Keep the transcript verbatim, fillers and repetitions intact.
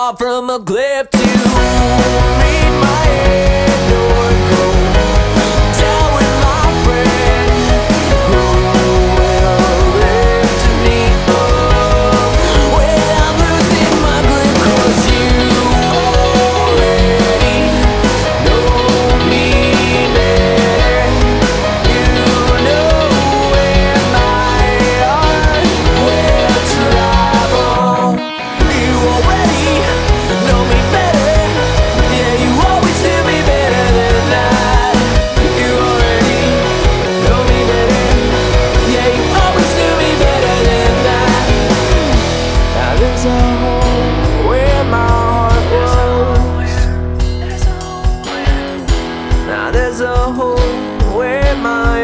fall from a cliff to read my hand or go down with my friend who will live to meet love when I'm losing my grip, 'cause you already know me better. You know where my heart will travel. You already know me better. Yeah, you always do me better than that. You already know me better. Yeah, you always do me better than that. Now there's a hole where my heart was. Now there's a hole where my